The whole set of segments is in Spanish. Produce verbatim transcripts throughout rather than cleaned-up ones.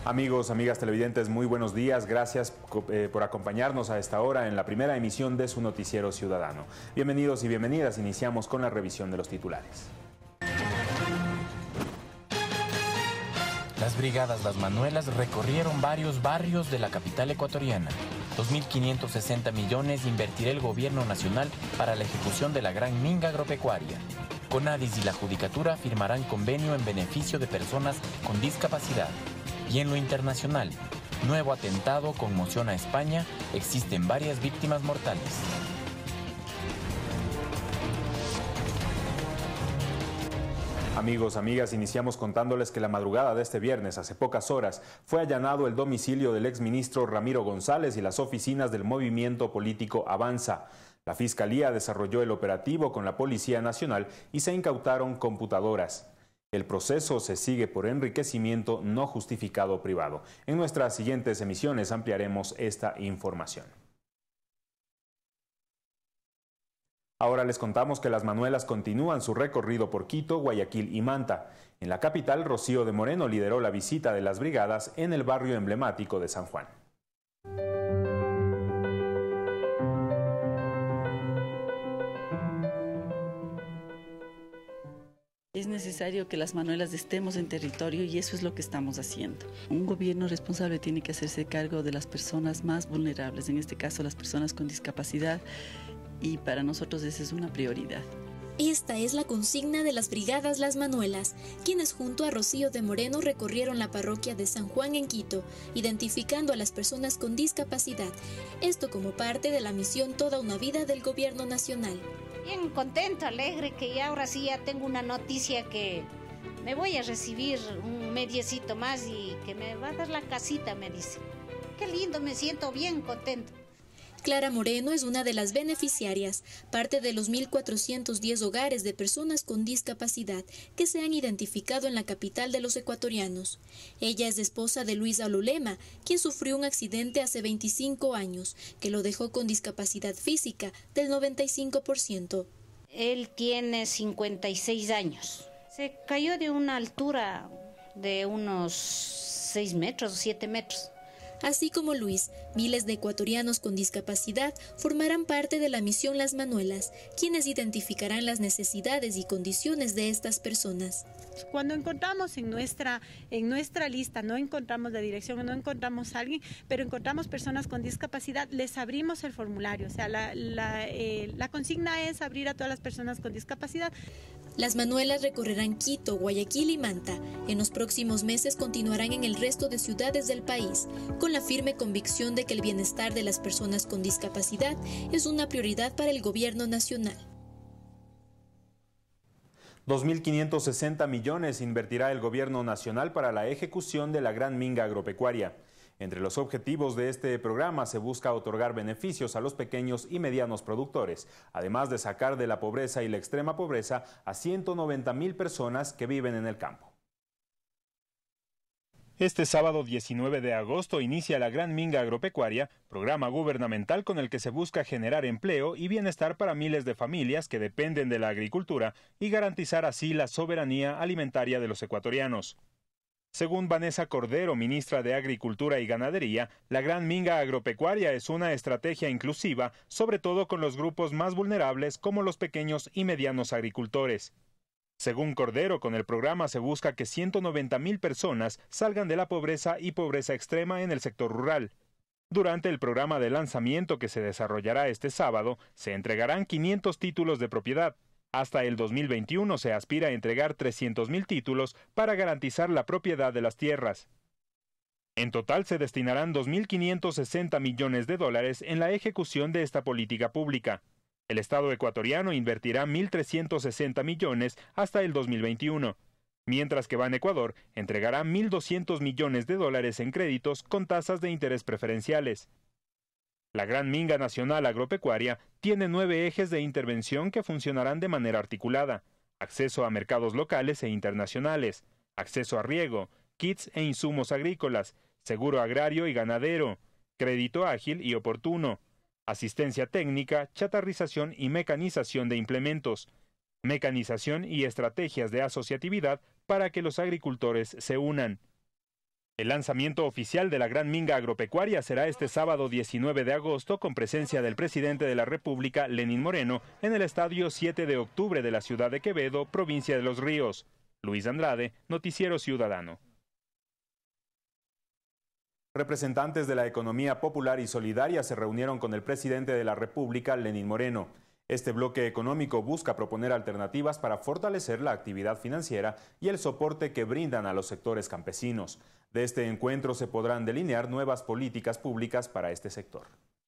Amigos, amigas televidentes, muy buenos días. Gracias eh, por acompañarnos a esta hora en la primera emisión de su noticiero ciudadano. Bienvenidos y bienvenidas. Iniciamos con la revisión de los titulares. Las brigadas Las Manuelas recorrieron varios barrios de la capital ecuatoriana. dos mil quinientos sesenta millones invertirá el gobierno nacional para la ejecución de la gran minga agropecuaria. CONADIS y la Judicatura firmarán convenio en beneficio de personas con discapacidad. Y en lo internacional, nuevo atentado conmociona a España, existen varias víctimas mortales. Amigos, amigas, iniciamos contándoles que la madrugada de este viernes, hace pocas horas, fue allanado el domicilio del exministro Ramiro González y las oficinas del movimiento político Avanza. La Fiscalía desarrolló el operativo con la Policía Nacional y se incautaron computadoras. El proceso se sigue por enriquecimiento no justificado privado. En nuestras siguientes emisiones ampliaremos esta información. Ahora les contamos que las Manuelas continúan su recorrido por Quito, Guayaquil y Manta. En la capital, Rocío de Moreno lideró la visita de las brigadas en el barrio emblemático de San Juan. Es necesario que las Manuelas estemos en territorio y eso es lo que estamos haciendo. Un gobierno responsable tiene que hacerse cargo de las personas más vulnerables, en este caso las personas con discapacidad, y para nosotros esa es una prioridad. Esta es la consigna de las brigadas Las Manuelas, quienes junto a Rocío de Moreno recorrieron la parroquia de San Juan en Quito, identificando a las personas con discapacidad. Esto como parte de la misión Toda una Vida del Gobierno Nacional. Bien contento, alegre, que ya ahora sí ya tengo una noticia que me voy a recibir un mediecito más y que me va a dar la casita, me dice. Qué lindo, me siento bien contento. Clara Moreno es una de las beneficiarias, parte de los mil cuatrocientos diez hogares de personas con discapacidad que se han identificado en la capital de los ecuatorianos. Ella es esposa de Luis Alulema, quien sufrió un accidente hace veinticinco años, que lo dejó con discapacidad física del noventa y cinco por ciento. Él tiene cincuenta y seis años. Se cayó de una altura de unos seis metros o siete metros. Así como Luis, miles de ecuatorianos con discapacidad formarán parte de la misión Las Manuelas, quienes identificarán las necesidades y condiciones de estas personas. Cuando encontramos en nuestra, en nuestra lista, no encontramos la dirección, no encontramos a alguien, pero encontramos personas con discapacidad, les abrimos el formulario. O sea, la, la, eh, la consigna es abrir a todas las personas con discapacidad. Las Manuelas recorrerán Quito, Guayaquil y Manta. En los próximos meses continuarán en el resto de ciudades del país, con la firme convicción de que el bienestar de las personas con discapacidad es una prioridad para el gobierno nacional. dos mil quinientos sesenta millones invertirá el gobierno nacional para la ejecución de la gran minga agropecuaria. Entre los objetivos de este programa se busca otorgar beneficios a los pequeños y medianos productores, además de sacar de la pobreza y la extrema pobreza a ciento noventa mil personas que viven en el campo. Este sábado diecinueve de agosto inicia la Gran Minga Agropecuaria, programa gubernamental con el que se busca generar empleo y bienestar para miles de familias que dependen de la agricultura y garantizar así la soberanía alimentaria de los ecuatorianos. Según Vanessa Cordero, ministra de Agricultura y Ganadería, la Gran Minga Agropecuaria es una estrategia inclusiva, sobre todo con los grupos más vulnerables como los pequeños y medianos agricultores. Según Cordero, con el programa se busca que ciento noventa mil personas salgan de la pobreza y pobreza extrema en el sector rural. Durante el programa de lanzamiento que se desarrollará este sábado, se entregarán quinientos títulos de propiedad. Hasta el dos mil veintiuno se aspira a entregar trescientos mil títulos para garantizar la propiedad de las tierras. En total se destinarán dos mil quinientos sesenta millones de dólares en la ejecución de esta política pública. El Estado ecuatoriano invertirá mil trescientos sesenta millones hasta el dos mil veintiuno, mientras que Banecuador entregará mil doscientos millones de dólares en créditos con tasas de interés preferenciales. La Gran Minga Nacional Agropecuaria tiene nueve ejes de intervención que funcionarán de manera articulada: acceso a mercados locales e internacionales, acceso a riego, kits e insumos agrícolas, seguro agrario y ganadero, crédito ágil y oportuno, asistencia técnica, chatarrización y mecanización de implementos, mecanización y estrategias de asociatividad para que los agricultores se unan. El lanzamiento oficial de la Gran Minga Agropecuaria será este sábado diecinueve de agosto con presencia del presidente de la República, Lenín Moreno, en el estadio siete de octubre de la ciudad de Quevedo, provincia de Los Ríos. Luis Andrade, Noticiero Ciudadano. Representantes de la economía popular y solidaria se reunieron con el presidente de la República, Lenín Moreno. Este bloque económico busca proponer alternativas para fortalecer la actividad financiera y el soporte que brindan a los sectores campesinos. De este encuentro se podrán delinear nuevas políticas públicas para este sector.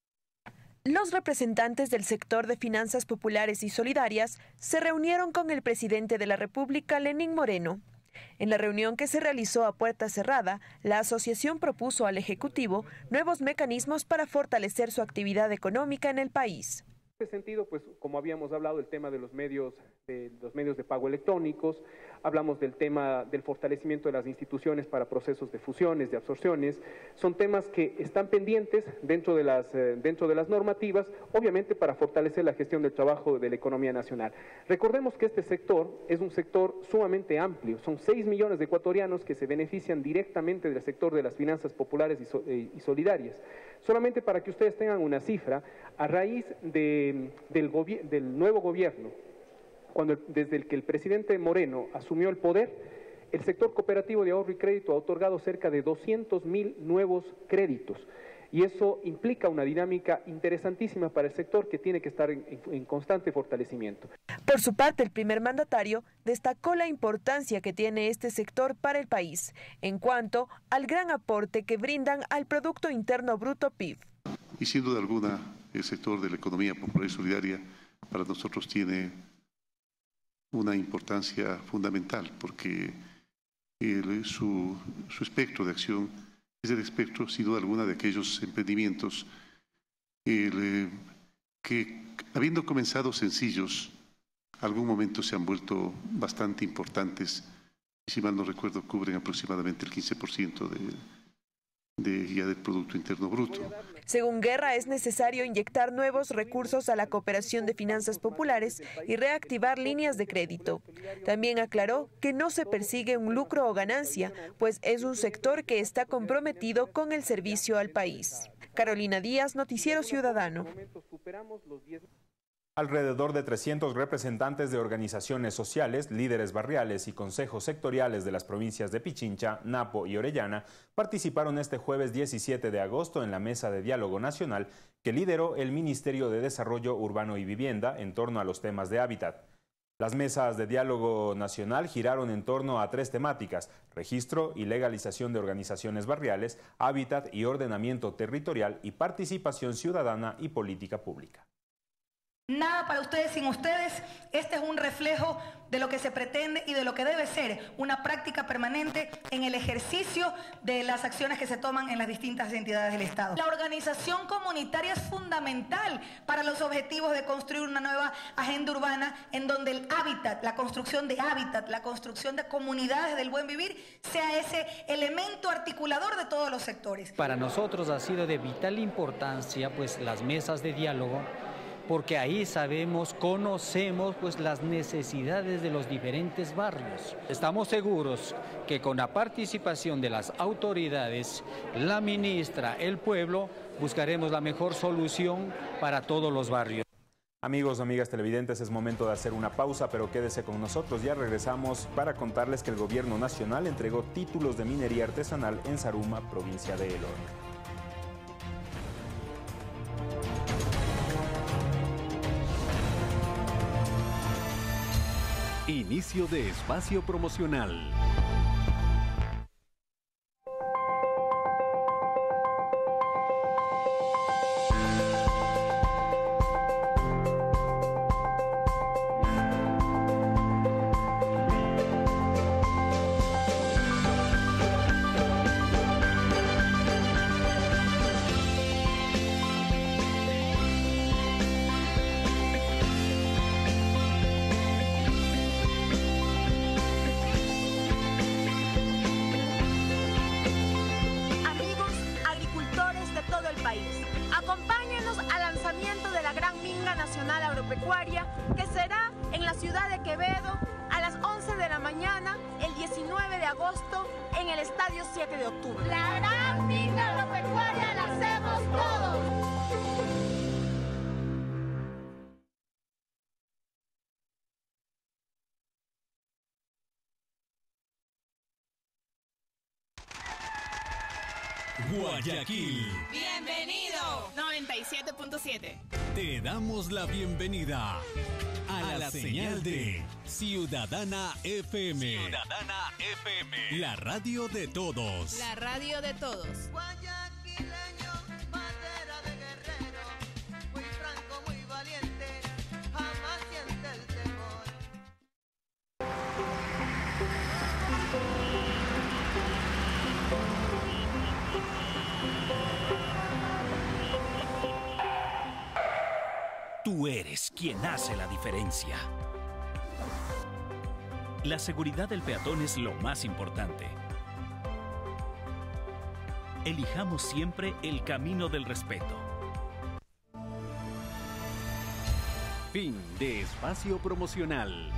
Los representantes del sector de finanzas populares y solidarias se reunieron con el presidente de la República, Lenín Moreno. En la reunión que se realizó a puerta cerrada, la asociación propuso al Ejecutivo nuevos mecanismos para fortalecer su actividad económica en el país. En este sentido, pues como habíamos hablado, el tema de los medios de los medios de pago electrónicos, hablamos del tema del fortalecimiento de las instituciones para procesos de fusiones, de absorciones, son temas que están pendientes dentro de las eh, dentro de las normativas, obviamente para fortalecer la gestión del trabajo de la economía nacional. Recordemos que este sector es un sector sumamente amplio, son seis millones de ecuatorianos que se benefician directamente del sector de las finanzas populares y, so, eh, y solidarias. Solamente para que ustedes tengan una cifra, a raíz de, del, del nuevo gobierno, cuando desde el que el presidente Moreno asumió el poder, el sector cooperativo de ahorro y crédito ha otorgado cerca de doscientos mil nuevos créditos. Y eso implica una dinámica interesantísima para el sector que tiene que estar en, en, en constante fortalecimiento. Por su parte, el primer mandatario destacó la importancia que tiene este sector para el país, en cuanto al gran aporte que brindan al Producto Interno Bruto P I B. Y sin duda alguna, el sector de la economía popular y solidaria para nosotros tiene una importancia fundamental, porque el, su, su espectro de acción es el espectro, sin duda alguna, de aquellos emprendimientos el, eh, que, habiendo comenzado sencillos, algún momento se han vuelto bastante importantes, y si mal no recuerdo, cubren aproximadamente el quince por ciento de, de, ya del Producto Interno Bruto. Según Guerra, es necesario inyectar nuevos recursos a la cooperación de finanzas populares y reactivar líneas de crédito. También aclaró que no se persigue un lucro o ganancia, pues es un sector que está comprometido con el servicio al país. Carolina Díaz, Noticiero Ciudadano. Alrededor de trescientos representantes de organizaciones sociales, líderes barriales y consejos sectoriales de las provincias de Pichincha, Napo y Orellana participaron este jueves diecisiete de agosto en la Mesa de Diálogo Nacional que lideró el Ministerio de Desarrollo Urbano y Vivienda en torno a los temas de hábitat. Las mesas de diálogo nacional giraron en torno a tres temáticas: registro y legalización de organizaciones barriales, hábitat y ordenamiento territorial y participación ciudadana y política pública. Nada para ustedes sin ustedes. Este es un reflejo de lo que se pretende y de lo que debe ser una práctica permanente en el ejercicio de las acciones que se toman en las distintas entidades del Estado. La organización comunitaria es fundamental para los objetivos de construir una nueva agenda urbana en donde el hábitat, la construcción de hábitat, la construcción de comunidades del buen vivir sea ese elemento articulador de todos los sectores. Para nosotros ha sido de vital importancia pues las mesas de diálogo, porque ahí sabemos, conocemos pues las necesidades de los diferentes barrios. Estamos seguros que con la participación de las autoridades, la ministra, el pueblo, buscaremos la mejor solución para todos los barrios. Amigos, amigas televidentes, es momento de hacer una pausa, pero quédese con nosotros. Ya regresamos para contarles que el gobierno nacional entregó títulos de minería artesanal en Zaruma, provincia de El Oro. Inicio de espacio promocional. Que será en la ciudad de Quevedo a las once de la mañana, el diecinueve de agosto, en el Estadio siete de octubre. La gran minga agropecuaria la hacemos todos. Guayaquil. Bienvenido. noventa y siete punto siete. Te damos la bienvenida a la, la señal de Ciudadana F M. Ciudadana F M. La radio de todos. La radio de todos. Guayaquileño, madera de guerrero, muy franco, muy valiente, jamás siente el temor. Tú eres quien hace la diferencia. La seguridad del peatón es lo más importante. Elijamos siempre el camino del respeto. Fin de espacio promocional.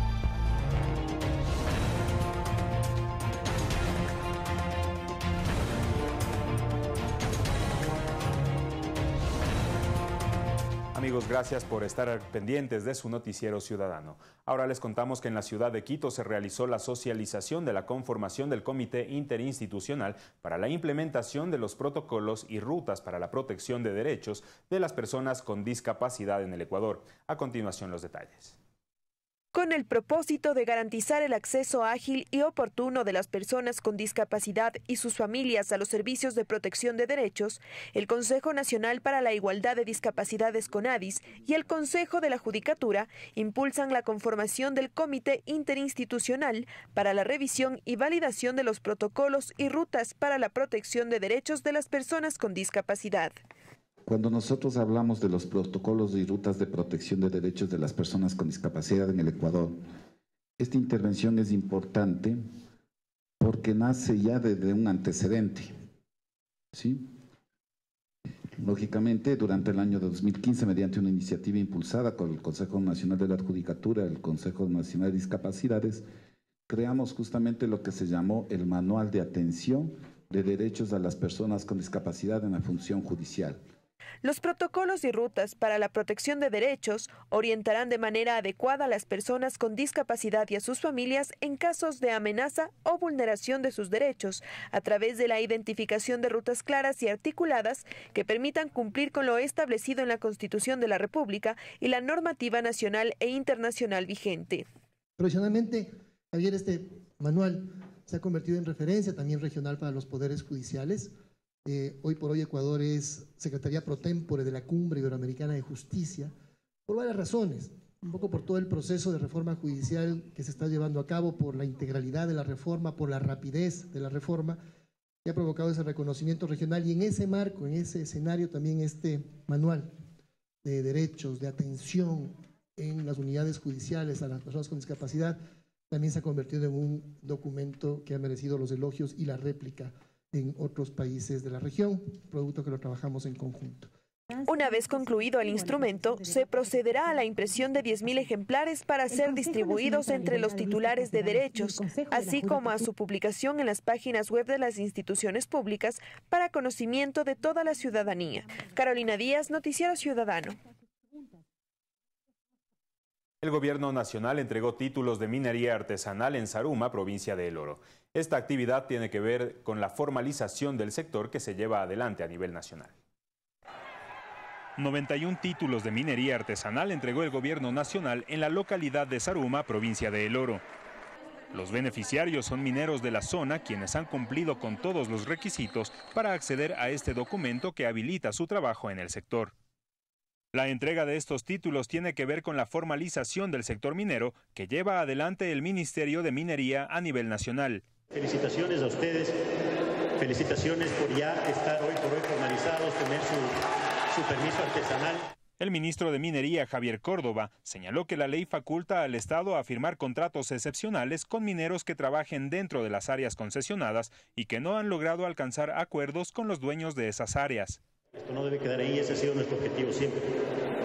Amigos, gracias por estar pendientes de su noticiero ciudadano. Ahora les contamos que en la ciudad de Quito se realizó la socialización de la conformación del Comité Interinstitucional para la implementación de los protocolos y rutas para la protección de derechos de las personas con discapacidad en el Ecuador. A continuación, los detalles. Con el propósito de garantizar el acceso ágil y oportuno de las personas con discapacidad y sus familias a los servicios de protección de derechos, el Consejo Nacional para la Igualdad de Discapacidades CONADIS y el Consejo de la Judicatura impulsan la conformación del Comité Interinstitucional para la revisión y validación de los protocolos y rutas para la protección de derechos de las personas con discapacidad. Cuando nosotros hablamos de los protocolos y rutas de protección de derechos de las personas con discapacidad en el Ecuador, esta intervención es importante porque nace ya desde un antecedente, ¿sí? Lógicamente, durante el año dos mil quince, mediante una iniciativa impulsada con el Consejo Nacional de la Judicatura, el Consejo Nacional de Discapacidades, creamos justamente lo que se llamó el Manual de Atención de Derechos a las Personas con Discapacidad en la Función Judicial. Los protocolos y rutas para la protección de derechos orientarán de manera adecuada a las personas con discapacidad y a sus familias en casos de amenaza o vulneración de sus derechos, a través de la identificación de rutas claras y articuladas que permitan cumplir con lo establecido en la Constitución de la República y la normativa nacional e internacional vigente. Profesionalmente, Javier, este manual se ha convertido en referencia también regional para los poderes judiciales. Eh, hoy por hoy Ecuador es Secretaría Pro Tempore de la Cumbre Iberoamericana de Justicia, por varias razones, un poco por todo el proceso de reforma judicial que se está llevando a cabo, por la integralidad de la reforma, por la rapidez de la reforma, que ha provocado ese reconocimiento regional, y en ese marco, en ese escenario también este manual de derechos, de atención en las unidades judiciales a las personas con discapacidad, también se ha convertido en un documento que ha merecido los elogios y la réplica en otros países de la región, producto que lo trabajamos en conjunto. Una vez concluido el instrumento, se procederá a la impresión de diez mil ejemplares para ser distribuidos entre los titulares de derechos, así como a su publicación en las páginas web de las instituciones públicas para conocimiento de toda la ciudadanía. Carolina Díaz, Noticiero Ciudadano. El gobierno nacional entregó títulos de minería artesanal en Zaruma, provincia de El Oro. Esta actividad tiene que ver con la formalización del sector que se lleva adelante a nivel nacional. noventa y un títulos de minería artesanal entregó el gobierno nacional en la localidad de Zaruma, provincia de El Oro. Los beneficiarios son mineros de la zona quienes han cumplido con todos los requisitos para acceder a este documento que habilita su trabajo en el sector. La entrega de estos títulos tiene que ver con la formalización del sector minero que lleva adelante el Ministerio de Minería a nivel nacional. Felicitaciones a ustedes, felicitaciones por ya estar hoy por hoy formalizados, tener su, su permiso artesanal. El ministro de Minería, Javier Córdoba, señaló que la ley faculta al Estado a firmar contratos excepcionales con mineros que trabajen dentro de las áreas concesionadas y que no han logrado alcanzar acuerdos con los dueños de esas áreas. Esto no debe quedar ahí, ese ha sido nuestro objetivo siempre.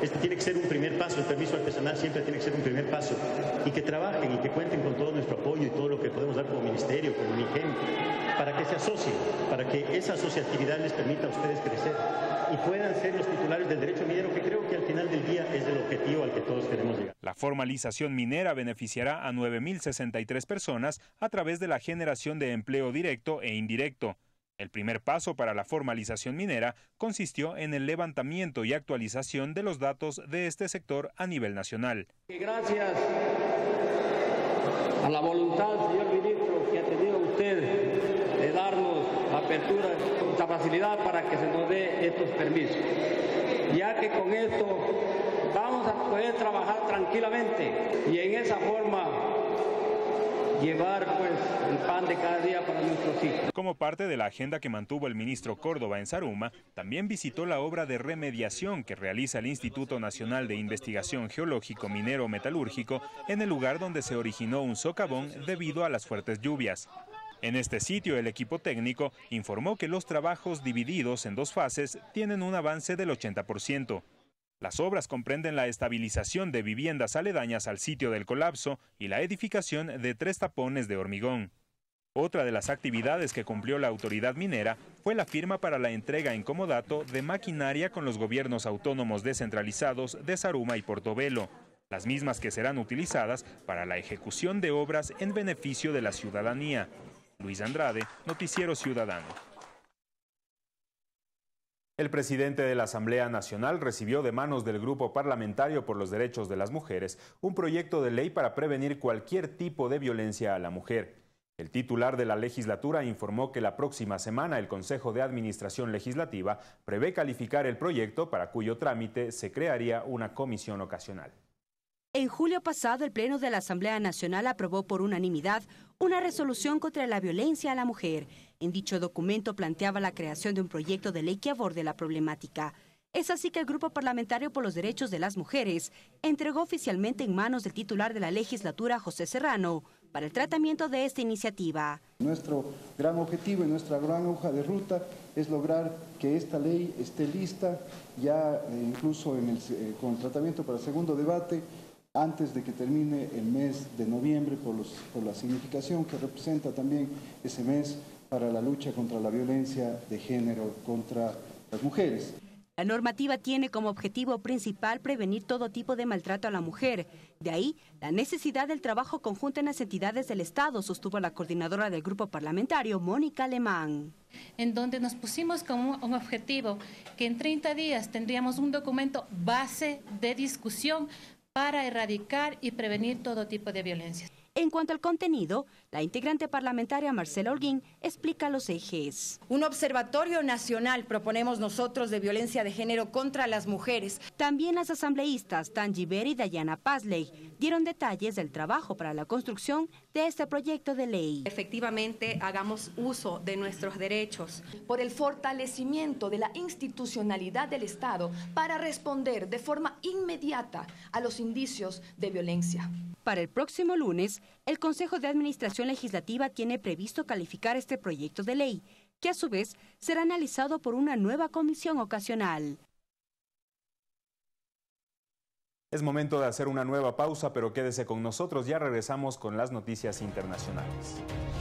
Este tiene que ser un primer paso, el permiso artesanal siempre tiene que ser un primer paso, y que trabajen y que cuenten con todo nuestro apoyo y todo lo que podemos dar como ministerio, como MIGEM, para que se asocien, para que esa asociatividad les permita a ustedes crecer y puedan ser los titulares del derecho minero, que creo que al final del día es el objetivo al que todos queremos llegar. La formalización minera beneficiará a nueve mil sesenta y tres personas a través de la generación de empleo directo e indirecto. El primer paso para la formalización minera consistió en el levantamiento y actualización de los datos de este sector a nivel nacional. Gracias a la voluntad, señor ministro, que ha tenido usted de darnos apertura, esta facilidad para que se nos dé estos permisos, ya que con esto vamos a poder trabajar tranquilamente y en esa forma llevar pues el pan de cada día para nuestros hijos. Como parte de la agenda que mantuvo el ministro Córdoba en Zaruma, también visitó la obra de remediación que realiza el Instituto Nacional de Investigación Geológico Minero Metalúrgico en el lugar donde se originó un socavón debido a las fuertes lluvias. En este sitio, el equipo técnico informó que los trabajos divididos en dos fases tienen un avance del ochenta por ciento. Las obras comprenden la estabilización de viviendas aledañas al sitio del colapso y la edificación de tres tapones de hormigón. Otra de las actividades que cumplió la autoridad minera fue la firma para la entrega en comodato de maquinaria con los gobiernos autónomos descentralizados de Zaruma y Portobelo, las mismas que serán utilizadas para la ejecución de obras en beneficio de la ciudadanía. Luis Andrade, Noticiero Ciudadano. El presidente de la Asamblea Nacional recibió de manos del Grupo Parlamentario por los Derechos de las Mujeres un proyecto de ley para prevenir cualquier tipo de violencia a la mujer. El titular de la legislatura informó que la próxima semana el Consejo de Administración Legislativa prevé calificar el proyecto, para cuyo trámite se crearía una comisión ocasional. En julio pasado, el Pleno de la Asamblea Nacional aprobó por unanimidad una resolución contra la violencia a la mujer. En dicho documento planteaba la creación de un proyecto de ley que aborde la problemática. Es así que el Grupo Parlamentario por los Derechos de las Mujeres entregó oficialmente en manos del titular de la legislatura, José Serrano, para el tratamiento de esta iniciativa. Nuestro gran objetivo y nuestra gran hoja de ruta es lograr que esta ley esté lista ya eh, incluso en el, eh, con el tratamiento para el segundo debate, antes de que termine el mes de noviembre, por, los, por la significación que representa también ese mes para la lucha contra la violencia de género contra las mujeres. La normativa tiene como objetivo principal prevenir todo tipo de maltrato a la mujer. De ahí la necesidad del trabajo conjunto en las entidades del Estado, sostuvo la coordinadora del grupo parlamentario, Mónica Alemán. En donde nos pusimos como un objetivo que en treinta días tendríamos un documento base de discusión para erradicar y prevenir todo tipo de violencia. En cuanto al contenido, la integrante parlamentaria Marcela Holguín explica los ejes. Un observatorio nacional proponemos nosotros de violencia de género contra las mujeres. También las asambleístas Tanji Vera y Dayana Pazley dieron detalles del trabajo para la construcción de este proyecto de ley. Efectivamente, hagamos uso de nuestros derechos. Por el fortalecimiento de la institucionalidad del Estado para responder de forma inmediata a los indicios de violencia. Para el próximo lunes, el Consejo de Administración Legislativa tiene previsto calificar este proyecto de ley, que a su vez será analizado por una nueva comisión ocasional. Es momento de hacer una nueva pausa, pero quédese con nosotros, ya regresamos con las noticias internacionales.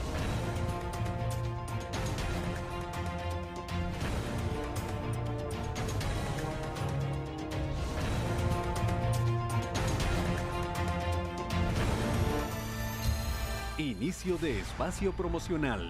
Inicio de espacio promocional.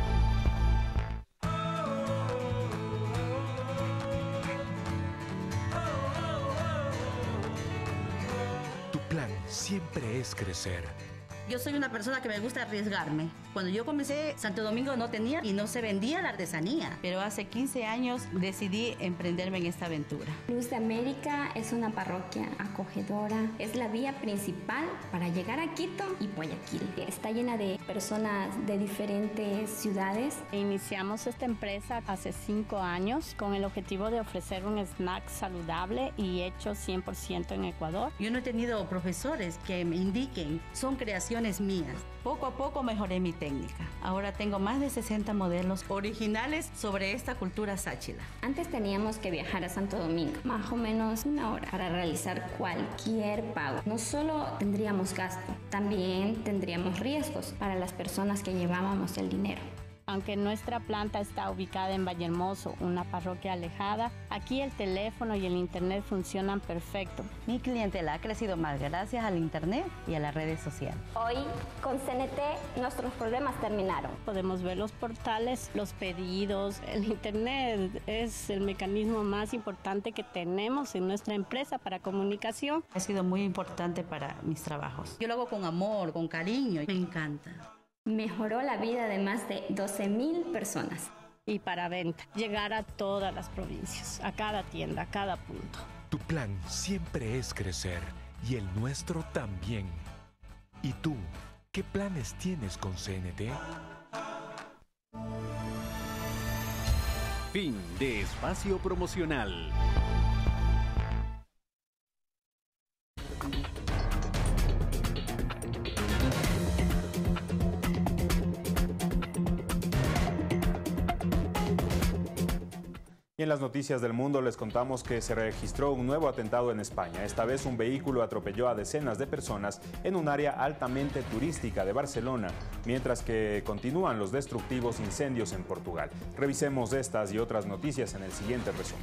Tu plan siempre es crecer. Yo soy una persona que me gusta arriesgarme. Cuando yo comencé, Santo Domingo no tenía y no se vendía la artesanía. Pero hace quince años decidí emprenderme en esta aventura. Luz de América es una parroquia acogedora. Es la vía principal para llegar a Quito y Guayaquil. Está llena de personas de diferentes ciudades. Iniciamos esta empresa hace cinco años con el objetivo de ofrecer un snack saludable y hecho cien por ciento en Ecuador. Yo no he tenido profesores que me indiquen. Son creaciones creaciones mías. Poco a poco mejoré mi técnica. Ahora tengo más de sesenta modelos originales sobre esta cultura sáchila. Antes teníamos que viajar a Santo Domingo, más o menos una hora, para realizar cualquier pago. No solo tendríamos gasto, también tendríamos riesgos para las personas que llevábamos el dinero. Aunque nuestra planta está ubicada en Vallehermoso, una parroquia alejada, aquí el teléfono y el internet funcionan perfecto. Mi clientela ha crecido más gracias al internet y a las redes sociales. Hoy, con C N T, nuestros problemas terminaron. Podemos ver los portales, los pedidos. El internet es el mecanismo más importante que tenemos en nuestra empresa para comunicación. Ha sido muy importante para mis trabajos. Yo lo hago con amor, con cariño. Me encanta. Mejoró la vida de más de doce mil personas. Y para venta, llegar a todas las provincias, a cada tienda, a cada punto. Tu plan siempre es crecer y el nuestro también. ¿Y tú, qué planes tienes con C N T? Fin de espacio promocional. Y en las noticias del mundo les contamos que se registró un nuevo atentado en España. Esta vez un vehículo atropelló a decenas de personas en un área altamente turística de Barcelona, mientras que continúan los destructivos incendios en Portugal. Revisemos estas y otras noticias en el siguiente resumen.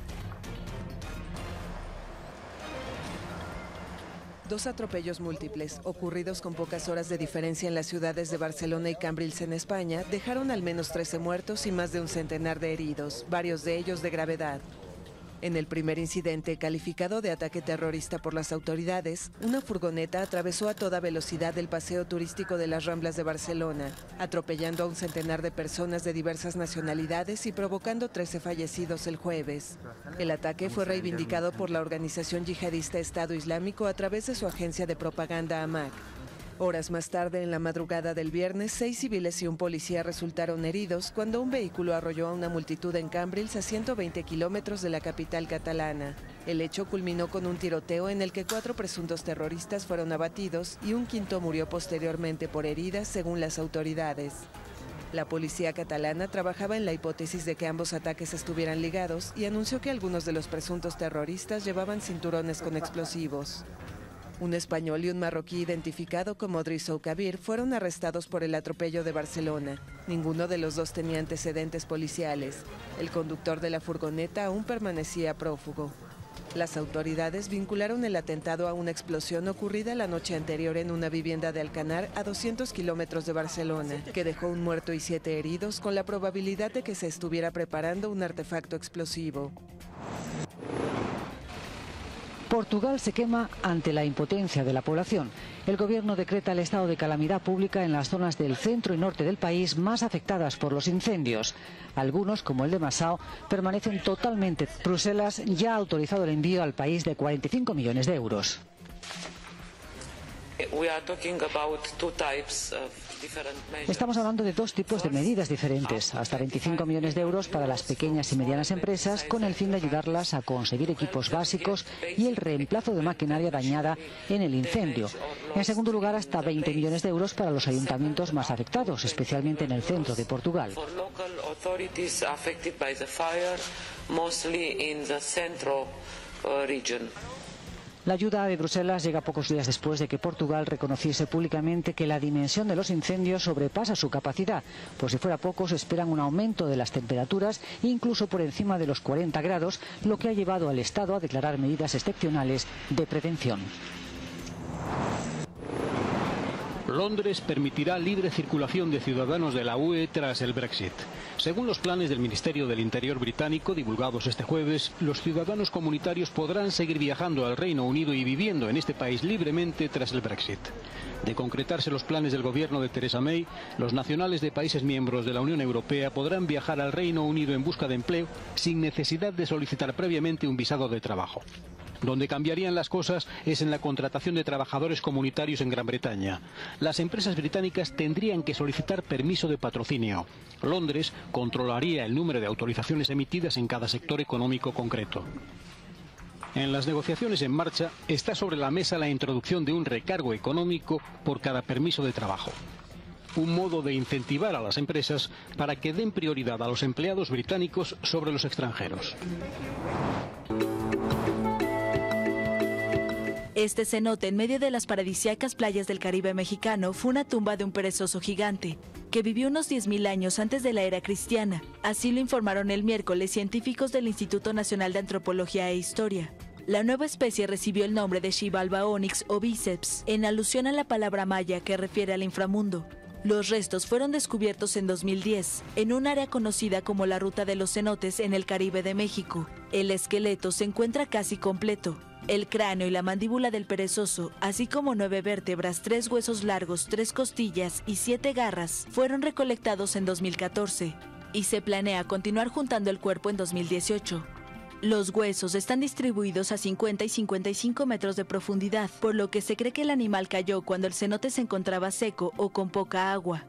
Dos atropellos múltiples, ocurridos con pocas horas de diferencia en las ciudades de Barcelona y Cambrils en España, dejaron al menos trece muertos y más de un centenar de heridos, varios de ellos de gravedad. En el primer incidente, calificado de ataque terrorista por las autoridades, una furgoneta atravesó a toda velocidad el paseo turístico de las Ramblas de Barcelona, atropellando a un centenar de personas de diversas nacionalidades y provocando trece fallecidos el jueves. El ataque fue reivindicado por la organización yihadista Estado Islámico a través de su agencia de propaganda Amaq. Horas más tarde, en la madrugada del viernes, seis civiles y un policía resultaron heridos cuando un vehículo arrolló a una multitud en Cambrils a ciento veinte kilómetros de la capital catalana. El hecho culminó con un tiroteo en el que cuatro presuntos terroristas fueron abatidos y un quinto murió posteriormente por heridas, según las autoridades. La policía catalana trabajaba en la hipótesis de que ambos ataques estuvieran ligados y anunció que algunos de los presuntos terroristas llevaban cinturones con explosivos. Un español y un marroquí identificado como Drissou Kabir fueron arrestados por el atropello de Barcelona. Ninguno de los dos tenía antecedentes policiales. El conductor de la furgoneta aún permanecía prófugo. Las autoridades vincularon el atentado a una explosión ocurrida la noche anterior en una vivienda de Alcanar a doscientos kilómetros de Barcelona, que dejó un muerto y siete heridos, con la probabilidad de que se estuviera preparando un artefacto explosivo. Portugal se quema ante la impotencia de la población. El gobierno decreta el estado de calamidad pública en las zonas del centro y norte del país más afectadas por los incendios. Algunos, como el de Massao, permanecen totalmente. Bruselas ya ha autorizado el envío al país de cuarenta y cinco millones de euros. Estamos hablando de dos tipos de medidas diferentes, hasta veinticinco millones de euros para las pequeñas y medianas empresas, con el fin de ayudarlas a conseguir equipos básicos y el reemplazo de maquinaria dañada en el incendio. En segundo lugar, hasta veinte millones de euros para los ayuntamientos más afectados, especialmente en el centro de Portugal. La ayuda de Bruselas llega pocos días después de que Portugal reconociese públicamente que la dimensión de los incendios sobrepasa su capacidad. Por si fuera poco, se esperan un aumento de las temperaturas, incluso por encima de los cuarenta grados, lo que ha llevado al Estado a declarar medidas excepcionales de prevención. Londres permitirá libre circulación de ciudadanos de la U E tras el Brexit. Según los planes del Ministerio del Interior británico divulgados este jueves, los ciudadanos comunitarios podrán seguir viajando al Reino Unido y viviendo en este país libremente tras el Brexit. De concretarse los planes del gobierno de Theresa May, los nacionales de países miembros de la Unión Europea podrán viajar al Reino Unido en busca de empleo sin necesidad de solicitar previamente un visado de trabajo. Donde cambiarían las cosas es en la contratación de trabajadores comunitarios en Gran Bretaña. Las empresas británicas tendrían que solicitar permiso de patrocinio. Londres controlaría el número de autorizaciones emitidas en cada sector económico concreto. En las negociaciones en marcha está sobre la mesa la introducción de un recargo económico por cada permiso de trabajo. Un modo de incentivar a las empresas para que den prioridad a los empleados británicos sobre los extranjeros. Este cenote en medio de las paradisíacas playas del Caribe mexicano fue una tumba de un perezoso gigante que vivió unos diez mil años antes de la era cristiana. Así lo informaron el miércoles científicos del Instituto Nacional de Antropología e Historia. La nueva especie recibió el nombre de Xibalba onyx o bíceps, en alusión a la palabra maya que refiere al inframundo. Los restos fueron descubiertos en dos mil diez, en un área conocida como la Ruta de los Cenotes en el Caribe de México. El esqueleto se encuentra casi completo. El cráneo y la mandíbula del perezoso, así como nueve vértebras, tres huesos largos, tres costillas y siete garras, fueron recolectados en dos mil catorce, y se planea continuar juntando el cuerpo en dos mil dieciocho. Los huesos están distribuidos a cincuenta y cincuenta y cinco metros de profundidad, por lo que se cree que el animal cayó cuando el cenote se encontraba seco o con poca agua.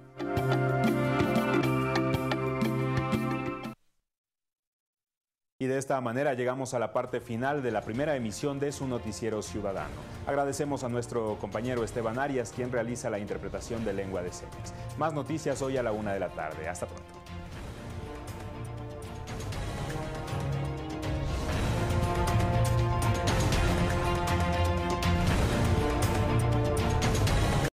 Y de esta manera llegamos a la parte final de la primera emisión de su noticiero ciudadano. Agradecemos a nuestro compañero Esteban Arias, quien realiza la interpretación de lengua de señas. Más noticias hoy a la una de la tarde. Hasta pronto.